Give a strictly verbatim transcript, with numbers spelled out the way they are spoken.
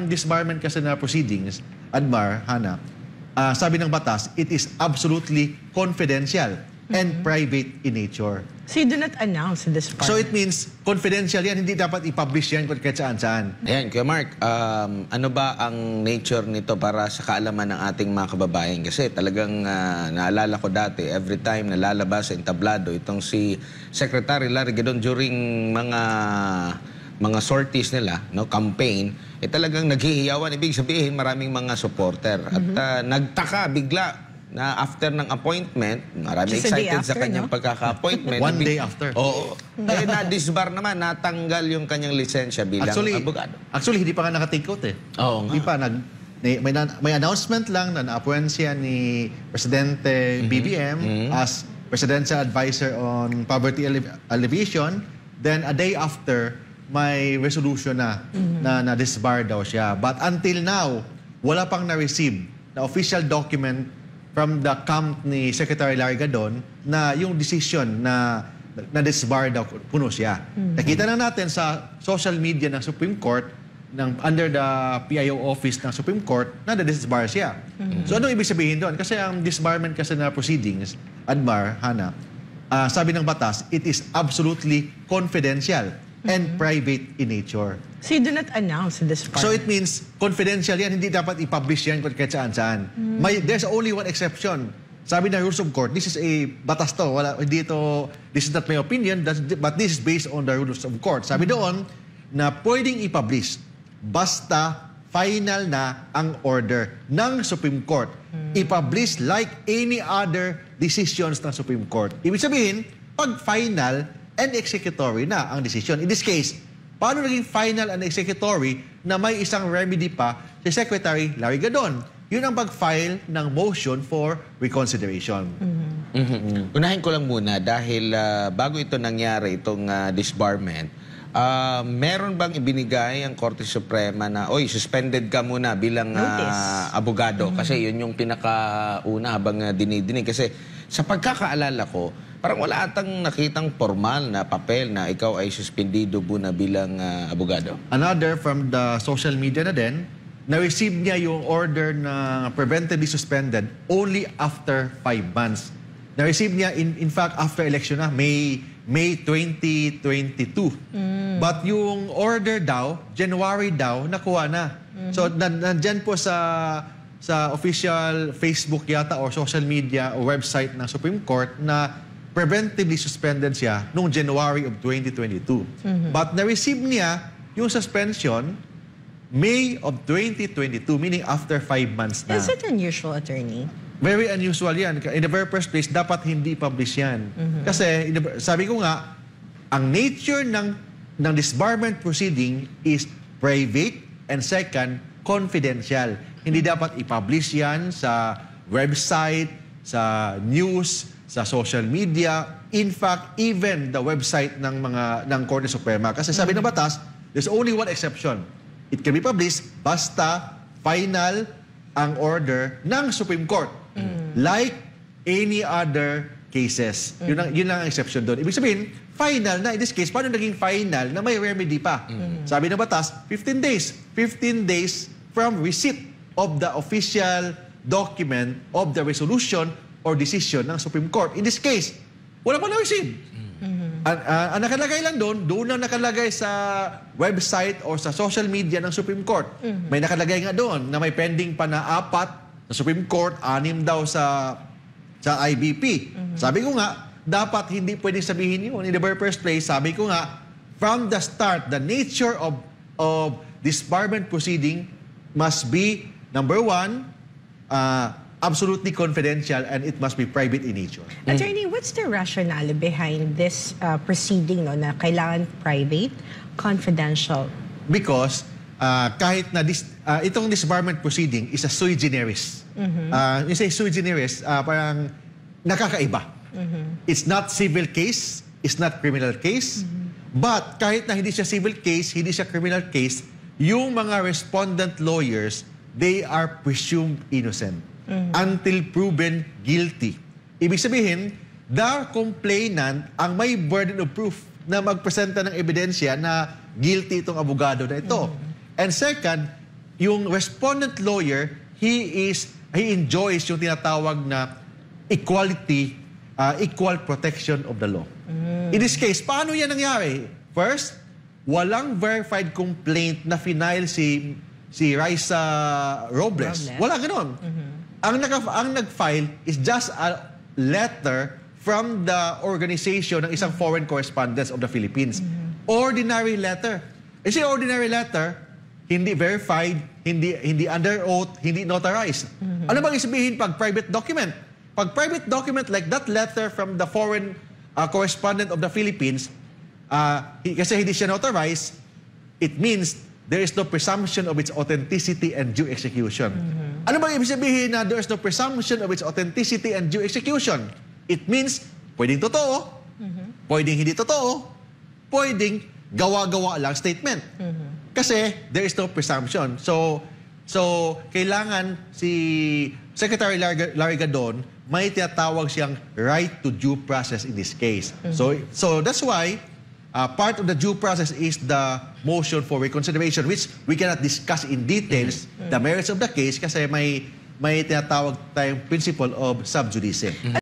ang disbarment kasi na proceedings, Admar, Hana, uh, sabi ng batas, it is absolutely confidential and mm-hmm. private in nature. So you do not announce this part? So it means confidential yan, hindi dapat i-publish yan kahit saan-saan. Ayan, Kuya Mark, um, ano ba ang nature nito para sa kaalaman ng ating mga kababayan? Kasi talagang uh, naalala ko dati, every time nalalabas sa entablado itong si Secretary Larry Gadon during mga mga sorties nila, no, campaign, eh talagang naghihiyawan. Ibig sabihin, maraming mga supporter. At mm-hmm. uh, nagtaka bigla na after ng appointment, marami Just excited after, sa kanyang no? pagkaka-appointment. One day after. Oo. Eh, na-disbar naman, natanggal yung kanyang lisensya bilang actually, abogado. Actually, hindi pa nga naka-take out eh. Oo nga. Hindi pa. Nag, may, may announcement lang na na-appoint siya ni Presidente mm-hmm. B B M mm-hmm. as Presidential Advisor on Poverty Alleviation. Then, a day after, may resolution na mm-hmm. na na-disbar daw siya. But until now, wala pang na-receive na official document from the camp ni Secretary Larry Gadon na yung decision na na-disbar daw puno siya. Mm-hmm. Nakita na natin sa social media ng Supreme Court ng under the P I O office ng Supreme Court na na-disbar siya. Mm-hmm. So ano ibig sabihin doon? Kasi ang disbarment kasi na proceedings, Admar, Hana, uh, sabi ng batas, it is absolutely confidential and mm-hmm. private in nature. So you do not announce this part? So it means confidential yan, hindi dapat i-publish yan kahit saan-saan. Mm-hmm. May, there's only one exception. Sabi ng rules of court, this is a batas to, wala, hindi to, this is not my opinion, but this is based on the rules of court. Sabi mm-hmm. doon na pwedeng i-publish basta final na ang order ng Supreme Court. Mm-hmm. I-publish like any other decisions ng Supreme Court. Ibig sabihin, pag final and executory na ang decision. In this case, paano naging final and executory na may isang remedy pa si Secretary Larry Gadon? Yun ang pag-file ng motion for reconsideration. Mm-hmm. Mm-hmm. Unahin ko lang muna dahil uh, bago ito nangyari, itong uh, disbarment, uh, meron bang ibinigay ang Korte Suprema na, oy, suspended ka muna bilang uh, abogado? Mm-hmm. Kasi yun yung pinakauna habang uh, dinidinig. Kasi sa pagkakaalala ko, parang wala atang nakitang formal na papel na ikaw ay suspendido muna bilang uh, abogado. Another from the social media na din, na-receive niya yung order na preventively suspended only after five months. Na-receive niya, in, in fact, after election na, May, May twenty twenty-two. Mm. But yung order daw, January daw, nakuha na. Mm-hmm. So, nandyan po sa sa official Facebook yata or social media o website ng Supreme Court na preventively suspended siya noong January of twenty twenty-two. Mm-hmm. But na-receive niya yung suspension May of twenty twenty-two, meaning after five months na. Is it unusual, attorney? Very unusual yan. In the very first place, dapat hindi publish yan. Mm-hmm. Kasi, sabi ko nga, ang nature ng, ng disbarment proceeding is private and second, confidential. Hindi dapat i-publish yan sa website, sa news, sa social media, in fact, even the website ng mga ng Korte Suprema. Kasi sabi ng batas, there's only one exception. It can be published basta final ang order ng Supreme Court. Mm. Like any other cases. Mm. Yun, ang, yun lang ang exception doon. Ibig sabihin, final na. In this case, paano naging final na may remedy pa? Mm. Sabi ng batas, fifteen days. fifteen days from receipt of the official document of the resolution or decision ng Supreme Court. In this case, wala pa na-receive. Mm-hmm. Ang, uh, ang nakalagay lang doon, doon na nakalagay sa website or sa social media ng Supreme Court. Mm-hmm. May nakalagay nga doon na may pending pa na apat sa Supreme Court, anim daw sa sa I B P. Mm-hmm. Sabi ko nga, dapat hindi pwedeng sabihin yun. In the very first place, sabi ko nga, from the start, the nature of, of disbarment proceeding must be, number one, uh, absolutely confidential and it must be private in nature. Attorney, what's the rationale behind this uh, proceeding no, na kailangan private, confidential? Because uh, kahit na dis, uh, itong disbarment proceeding is a sui generis. Mm-hmm. uh, you say sui generis, uh, parang nakakaiba. Mm-hmm. It's not civil case, it's not criminal case, mm-hmm. but kahit na hindi siya civil case, hindi siya criminal case, yung mga respondent lawyers, they are presumed innocent. Mm-hmm. Until proven guilty. Ibig sabihin, the complainant ang may burden of proof na magpresenta ng ebidensya na guilty itong abogado na ito. Mm-hmm. And second, yung respondent lawyer, he is he enjoys yung tinatawag na equality, uh, equal protection of the law. In this case, paano yan nangyari? First, walang verified complaint na final si si Raisa Robles. Robles. Wala ganon. Ang, nag ang nag-file is just a letter from the organization ng isang foreign correspondents of the Philippines. Ordinary letter. Kasi ordinary letter, hindi verified, hindi hindi under oath, hindi notarized. Ano bang sabihin pag private document? Pag private document like that letter from the foreign uh, correspondent of the Philippines, uh, kasi hindi siya notarized, it means there is no presumption of its authenticity and due execution. Ano bang ibig sabihin na there is no presumption of its authenticity and due execution? It means pwedeng totoo, pwedeng hindi totoo, pwedeng gawa-gawa lang statement. Kasi there is no presumption. So, so kailangan si Secretary Larry, Larry Gadon, may tinatawag siyang right to due process in this case. So, so that's why uh, part of the due process is the motion for reconsideration, which we cannot discuss in details the merits of the case kasi may may tinatawag tayong principle of sub judice.